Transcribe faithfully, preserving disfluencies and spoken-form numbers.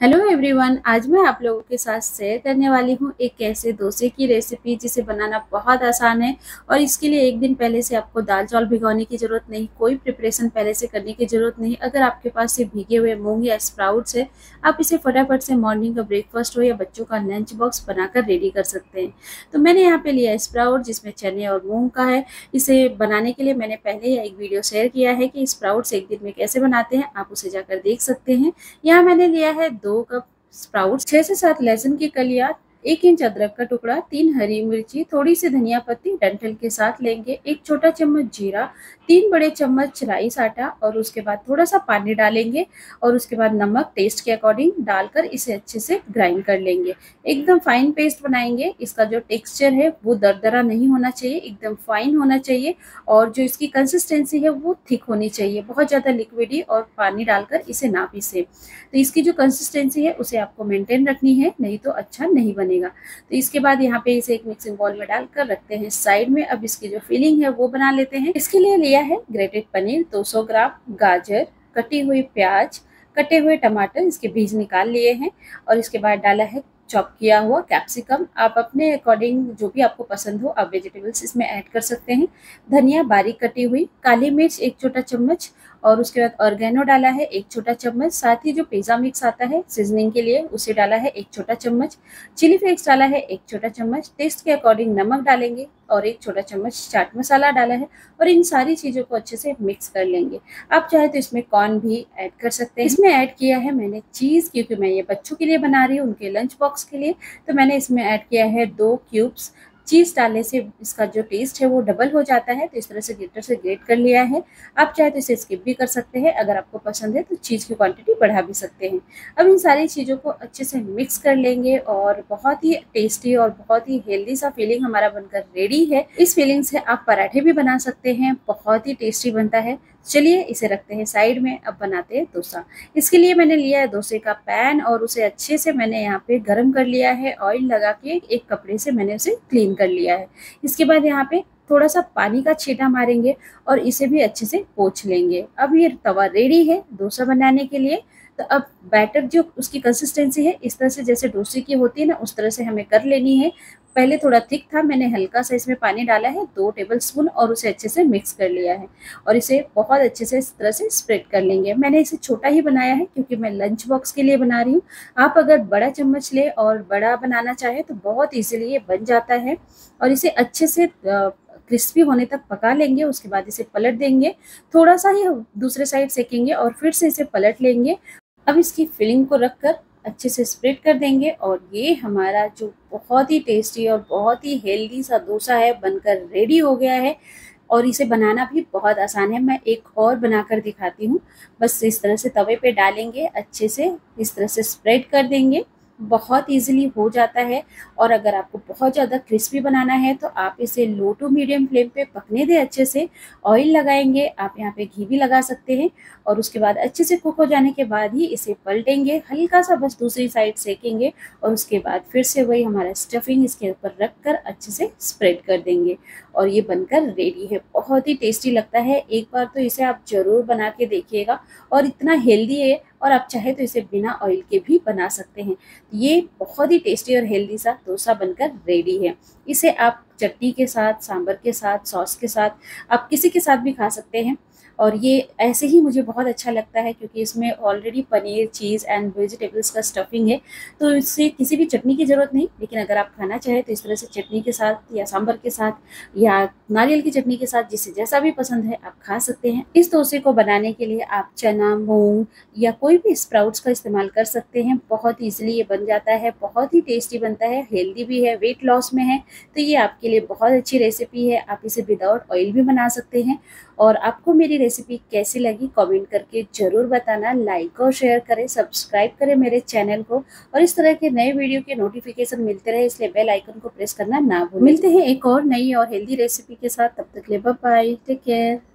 Hello everyone, आज मैं आप लोगों के साथ शेयर करने वाली हूँ एक ऐसे डोसे की रेसिपी जिसे बनाना बहुत आसान है। और इसके लिए एक दिन पहले से आपको दाल चावल भिगोने की ज़रूरत नहीं, कोई प्रिपरेशन पहले से करने की ज़रूरत नहीं। अगर आपके पास से भीगे हुए मूंग या स्प्राउट्स है, आप इसे फटाफट से मॉर्निंग का ब्रेकफास्ट हो या बच्चों का लंच बॉक्स बनाकर रेडी कर सकते हैं। तो मैंने यहाँ पे लिया स्प्राउट जिसमें चने और मूंग का है। इसे बनाने के लिए मैंने पहले ही एक वीडियो शेयर किया है कि स्प्राउट्स एक दिन में कैसे बनाते हैं, आप उसे जाकर देख सकते हैं। यहाँ मैंने लिया है दो कप स्प्राउट्स, छह से सात लहसुन की कलियां, एक इंच अदरक का टुकड़ा, तीन हरी मिर्ची, थोड़ी सी धनिया पत्ती डंठल के साथ लेंगे, एक छोटा चम्मच जीरा, तीन बड़े चम्मच राइस आटा और उसके बाद थोड़ा सा पानी डालेंगे और उसके बाद नमक टेस्ट के अकॉर्डिंग डालकर इसे अच्छे से ग्राइंड कर लेंगे। एकदम फाइन पेस्ट बनाएंगे। इसका जो टेक्सचर है वो दरदरा नहीं होना चाहिए, एकदम फाइन होना चाहिए। और जो इसकी कंसिस्टेंसी है वो थिक होनी चाहिए, बहुत ज़्यादा लिक्विडी और पानी डालकर इसे ना पीसे। तो इसकी जो कंसिस्टेंसी है उसे आपको मेंटेन रखनी है, नहीं तो अच्छा नहीं बनेगा। तो इसके बाद यहाँ पे इसे एक मिक्सिंग बाउल में डालकर रखते हैं साइड में। अब इसकी जो फिलिंग है वो बना लेते हैं। इसके लिए लिया है ग्रेटेड पनीर दो सौ ग्राम, गाजर, कटी हुई प्याज, कटे हुए टमाटर, इसके बीज निकाल लिए हैं। और इसके बाद डाला है चॉप किया हुआ कैप्सिकम। आप अपने अकॉर्डिंग जो भी आपको पसंद हो आप वेजिटेबल्स इसमें ऐड कर सकते हैं। धनिया बारीक कटी हुई, काली मिर्च एक छोटा चम्मच और उसके बाद ऑर्गेनो डाला है एक छोटा चम्मच। साथ ही जो पिज़्ज़ा मिक्स आता है सीजनिंग के लिए उसे डाला है एक छोटा चम्मच। चिली फ्लेक्स डाला है एक छोटा चम्मच। टेस्ट के अकॉर्डिंग नमक डालेंगे और एक छोटा चम्मच चाट मसाला डाला है। और इन सारी चीज़ों को अच्छे से मिक्स कर लेंगे। आप चाहे तो इसमें कॉर्न भी ऐड कर सकते हैं। इसमें ऐड किया है मैंने चीज़, क्योंकि मैं ये बच्चों के लिए बना रही हूँ, उनके लंच बॉक्स के लिए। तो मैंने इसमें ऐड किया है दो क्यूब्स। चीज़ डालने से इसका जो टेस्ट है वो डबल हो जाता है, तो इस तरह से ग्रेटर से ग्रेट कर लिया है। आप चाहे तो इसे स्किप भी कर सकते हैं, अगर आपको पसंद है तो चीज़ की क्वांटिटी बढ़ा भी सकते हैं। अब इन सारी चीज़ों को अच्छे से मिक्स कर लेंगे और बहुत ही टेस्टी और बहुत ही हेल्दी सा फीलिंग हमारा बनकर रेडी है। इस फीलिंग से आप पराठे भी बना सकते हैं, बहुत ही टेस्टी बनता है। चलिए इसे रखते हैं साइड में। अब बनाते हैं डोसा। इसके लिए मैंने लिया है डोसे का पैन और उसे अच्छे से मैंने यहाँ पे गर्म कर लिया है। ऑयल लगा के एक कपड़े से मैंने उसे क्लीन कर लिया है। इसके बाद यहाँ पे थोड़ा सा पानी का छींटा मारेंगे और इसे भी अच्छे से पोंछ लेंगे। अब ये तवा रेडी है डोसा बनाने के लिए। तो अब बैटर जो उसकी कंसिस्टेंसी है इस तरह से जैसे डोसे की होती है ना, उस तरह से हमें कर लेनी है। पहले थोड़ा थिक था, मैंने हल्का सा इसमें पानी डाला है दो टेबलस्पून और उसे अच्छे से मिक्स कर लिया है। और इसे बहुत अच्छे से इस तरह से स्प्रेड कर लेंगे। मैंने इसे छोटा ही बनाया है क्योंकि मैं लंच बॉक्स के लिए बना रही हूँ। आप अगर बड़ा चम्मच ले और बड़ा बनाना चाहे तो बहुत ईजिली ये बन जाता है। और इसे अच्छे से क्रिस्पी होने तक पका लेंगे। उसके बाद इसे पलट देंगे, थोड़ा सा ही दूसरे साइड सेकेंगे और फिर से इसे पलट लेंगे। अब इसकी फिलिंग को रखकर अच्छे से स्प्रेड कर देंगे और ये हमारा जो बहुत ही टेस्टी और बहुत ही हेल्दी सा डोसा है बनकर रेडी हो गया है। और इसे बनाना भी बहुत आसान है। मैं एक और बनाकर दिखाती हूँ। बस इस तरह से तवे पे डालेंगे, अच्छे से इस तरह से स्प्रेड कर देंगे, बहुत इजीली हो जाता है। और अगर आपको बहुत ज़्यादा क्रिस्पी बनाना है तो आप इसे लो टू मीडियम फ्लेम पे पकने दें अच्छे से। ऑयल लगाएंगे, आप यहाँ पे घी भी लगा सकते हैं। और उसके बाद अच्छे से कुक हो जाने के बाद ही इसे पलटेंगे, हल्का सा बस दूसरी साइड सेकेंगे और उसके बाद फिर से वही हमारा स्टफिंग इसके ऊपर रख कर अच्छे से स्प्रेड कर देंगे। और ये बनकर रेडी है, बहुत ही टेस्टी लगता है। एक बार तो इसे आप ज़रूर बना के देखिएगा। और इतना हेल्दी है और आप चाहे तो इसे बिना ऑयल के भी बना सकते हैं। ये बहुत ही टेस्टी और हेल्दी सा डोसा बनकर रेडी है। इसे आप चटनी के साथ, सांभर के साथ, सॉस के साथ, आप किसी के साथ भी खा सकते हैं। और ये ऐसे ही मुझे बहुत अच्छा लगता है क्योंकि इसमें already paneer, cheese and vegetables का स्टफिंग है, तो इससे किसी भी चटनी की ज़रूरत नहीं। लेकिन अगर आप खाना चाहें तो इस तरह से चटनी के साथ या सांभर के साथ या नारियल की चटनी के साथ, जिसे जैसा भी पसंद है आप खा सकते हैं। इस डोसे को बनाने के लिए आप चना, मूंग या कोई भी स्प्राउट्स का इस्तेमाल कर सकते हैं। बहुत ईजिली ये बन जाता है, बहुत ही टेस्टी बनता है, हेल्दी भी है, वेट लॉस में है। तो ये आपके लिए बहुत अच्छी रेसिपी है। आप इसे विदाउट ऑयल भी बना सकते हैं। और आपको मेरी रेसिपी कैसी लगी कमेंट करके ज़रूर बताना। लाइक और शेयर करें, सब्सक्राइब करें मेरे चैनल को। और इस तरह के नए वीडियो के नोटिफिकेशन मिलते रहे, इसलिए बेल आइकन को प्रेस करना ना भूलें। मिलते हैं एक और नई और हेल्दी रेसिपी के साथ, तब तक के लिए बाय बाय, टेक केयर।